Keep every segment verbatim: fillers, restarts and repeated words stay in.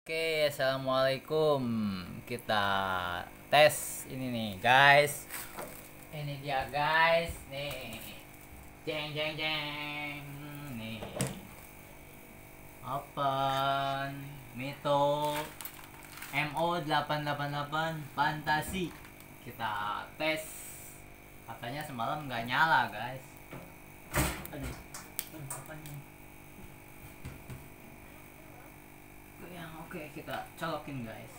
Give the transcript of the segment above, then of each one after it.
Oke, assalamualaikum. Kita tes ini nih, guys. Ini dia, guys. Nih, jeng jeng jeng. Nih, open Mito M O delapan delapan delapan Fantasi. Kita tes. Katanya semalam nggak nyala, guys. Aduh, aduh, apanya? Yang oke, kita colokin, guys.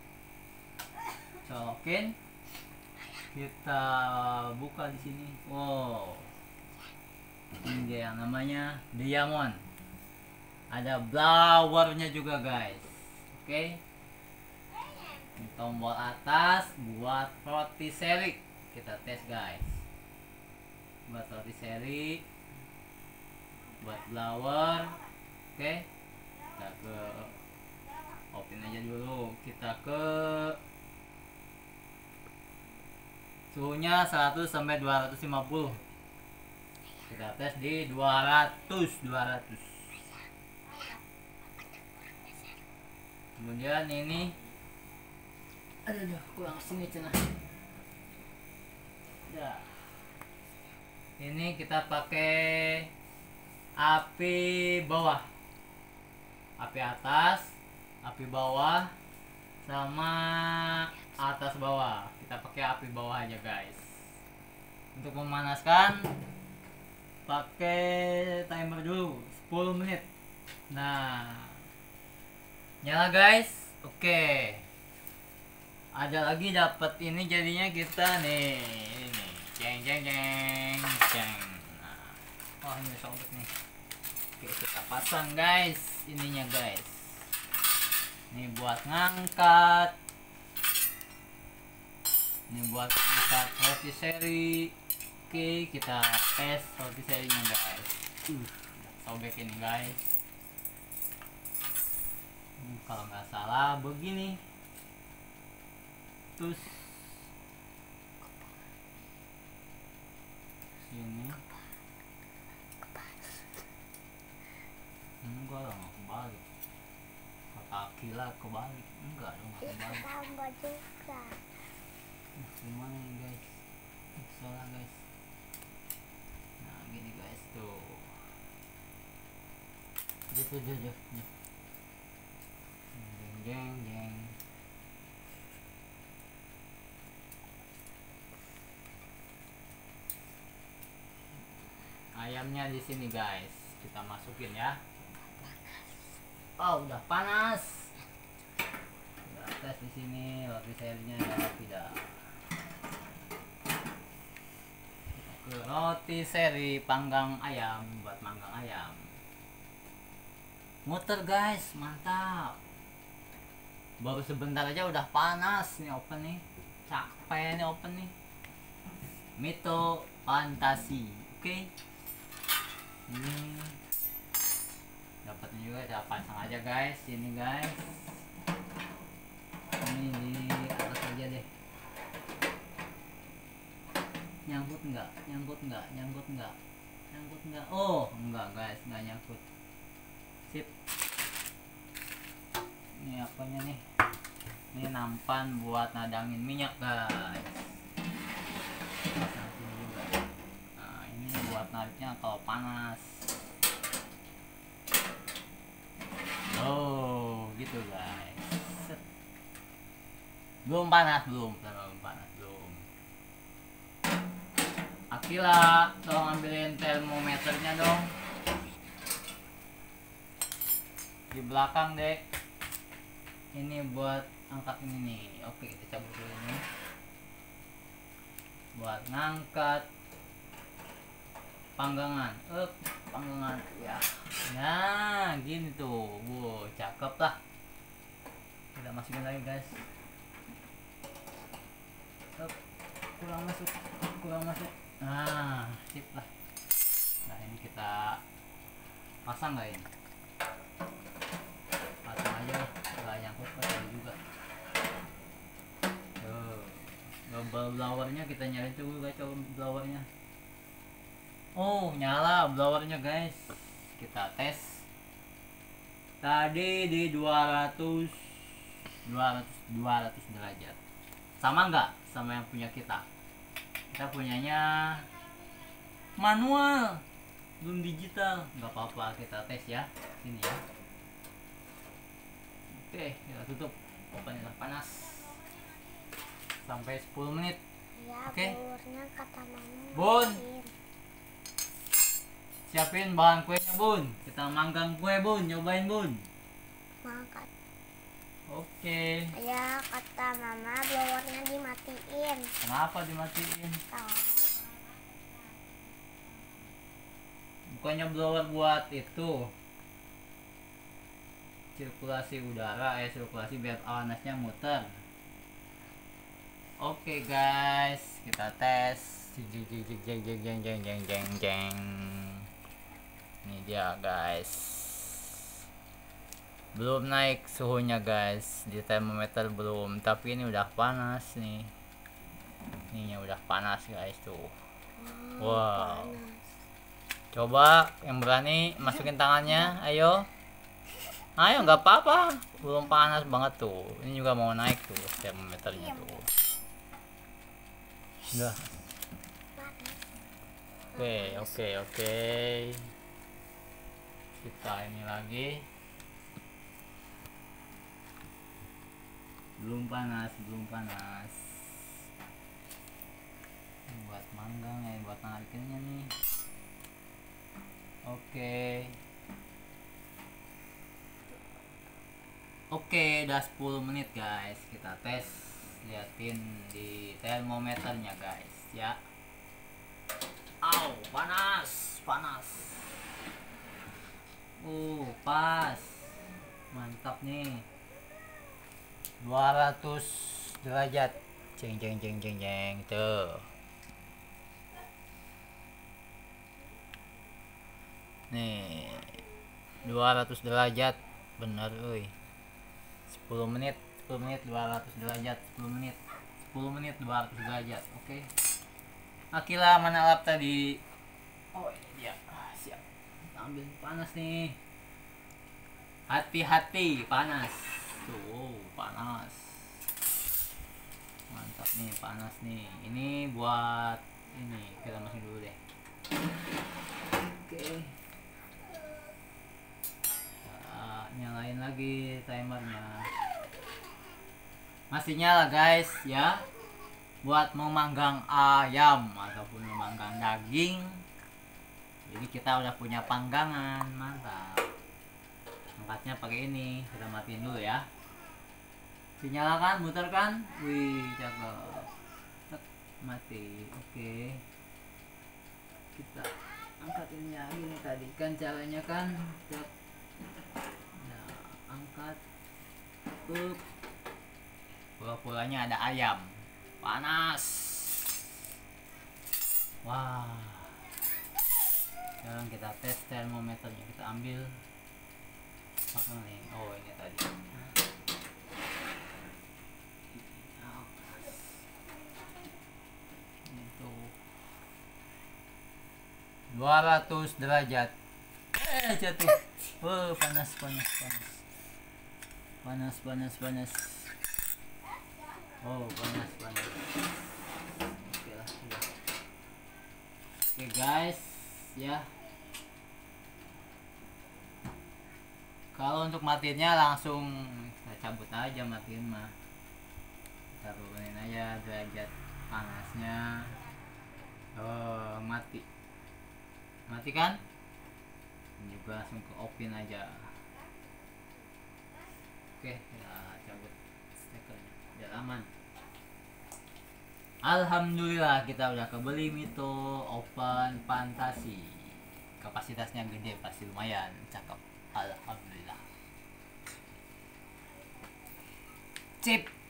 Colokin. Kita buka di sini. Wow. Ini dia yang namanya diamond. Ada blowernya juga, guys. Oke. Ini tombol atas buat roti seri. Kita tes, guys. Buat roti seri. Buat blower. Oke. Kita ke open aja dulu. Kita ke suhunya seratus sampai dua ratus lima puluh. Kita tes di dua ratus. Kemudian ini aduh, aduh kurang sini cenah. Ya. Ini kita pakai api bawah, api atas, api bawah, sama atas bawah. Kita pakai api bawah aja, guys. Untuk memanaskan pakai timer dulu sepuluh menit. Nah, nyala, guys. Oke, ada lagi dapat ini, jadinya kita nih ini jeng jeng jeng jeng. Nah, oh ini sobek nih. Oke, kita pasang, guys, ininya, guys. Ini buat ngangkat. Ini buat ngangkat roti seri. Oke, kita tes roti serinya, guys. Uh, sobek ini, guys. Hmm, kalau nggak salah begini. Terus sini. Enggak lah, nggak kebalik. Kaki lah kebalik. Enggak dong, nggak kebalik. Enggak juga. Nah, gimana nih, guys? Salah, guys. Nah, gini, guys, tuh. Gitu, jauh, jauh, jauh. Jeng, jeng, jeng. Ayamnya di sini, guys. Kita masukin ya. Oh, udah panas. Kita tes di sini roti serinya ada tidak. Ke roti seri panggang ayam, buat manggang ayam. Muter, guys, mantap. Baru sebentar aja udah panas nih open nih. Capek nih open nih. Mito Fantasi. Oke. Ini dapatnya juga, kita pasang aja, guys. Ini, guys. Ini di atas aja deh. Nyangkut enggak? Nyangkut enggak? Nyangkut enggak? Nyangkut enggak? Oh, enggak, guys, enggak nyangkut. Sip. Ini apanya nih? Ini nampan buat nadangin minyak, guys. Pasang sini juga. Nah, ini buat nariknya kalau panas. Oh, gitu, guys. Set. Belum panas, belum, belum panas, belum. Akila, tolong ambilin termometernya dong. Di belakang, dek. Ini buat angkat ini nih. Oke, kita cabut dulu ini. Buat ngangkat panggangan. Up, panggangan. Ya. Nah, gini tuh. Wow, cakep lah. Kita masukin lagi, guys. Up, kurang masuk, kurang masuk. Nah, sip lah. Nah, ini kita pasang nggak ini? Pasang aja lah, nggak nyangkut pasang juga. Tuh, global blowernya kita nyari dulu, guys, coba blowernya. Oh, nyala blowernya, guys. Kita tes. tadi di dua ratus dua ratus dua ratus derajat. Sama nggak sama yang punya kita? Kita punyanya manual, belum digital. Nggak apa-apa, kita tes ya. Sini ya. Oke, kita tutup. Opennya panas sampai sepuluh menit. Ya, Oke. Blurnya kata mama. Bun, matiin. siapin bahan kuenya Bun. Kita manggang kue Bun, nyobain Bun. Makan. Oke. Ya, kata mama blowernya dimatiin. Kenapa dimatiin? Tahu. Bukannya blower buat itu sirkulasi udara, ya sirkulasi biar panasnya muter. Oke guys, kita tes. Jeng jeng jeng jeng jeng jeng jeng jeng jeng jeng. Ini dia guys. Belum naik suhunya guys, di termometer belum, tapi ini udah panas nih. Ininya udah panas guys tuh. Hmm, Wow. panas. Coba yang berani masukin tangannya, ayo. Ayo, nggak apa-apa, belum panas banget tuh. Ini juga mau naik tuh termometernya tuh. Udah. Oke, oke, oke. Kita ini lagi. Belum panas, belum panas. Ini buat manggang ya, buat narikinnya nih. Oke. Oke, udah sepuluh menit guys. Kita tes, liatin di termometernya guys ya. Au, panas, panas. Uh, pas. Mantap nih. dua ratus derajat. Jeng jeng jeng jeng jeng tuh. Nih. dua ratus derajat. Bener euy. sepuluh menit, sepuluh menit dua ratus derajat, sepuluh menit. sepuluh menit dua ratus derajat. Oke. Akila mana lap tadi? Oh, ini dia. Ah, siap. Ambil panas nih. Hati-hati, panas. Tuh, panas. Mantap nih, panas nih. Ini buat ini, kita masukin dulu deh. Oke. Nah, nyalain lagi timernya. Masih nyala guys ya. Buat memanggang ayam ataupun memanggang daging. Jadi kita udah punya panggangan, mantap. Angkatnya pakai ini, kita matiin dulu ya. Dinyalakan, muter kan? Wih, cakep. Tek, mati. Oke. Kita angkat ini lagi nih, tadi kan caranya kan. Tek. Nah, angkat. Up. Pura-puranya ada ayam. Panas. Wah. Sekarang kita tes termometernya, kita ambil. Mana nih? Oh, ini tadi. Itu dua ratus derajat. Eh, jatuh. Oh, panas, panas, panas. Panas, panas, panas. Oh, panas, panas. Oke lah, sudah. Oke guys, ya. Kalau untuk matiinnya langsung kita cabut aja, matiin mah. Kita turunin aja derajat panasnya. Oh, mati. Mati kan? Ini juga langsung ke open aja. Oke, kita cabut stekernya biar aman. Alhamdulillah kita udah kebeli Mito Open Fantasi. Kapasitasnya gede, pasti lumayan, cakep. Alhamdulillah. Chip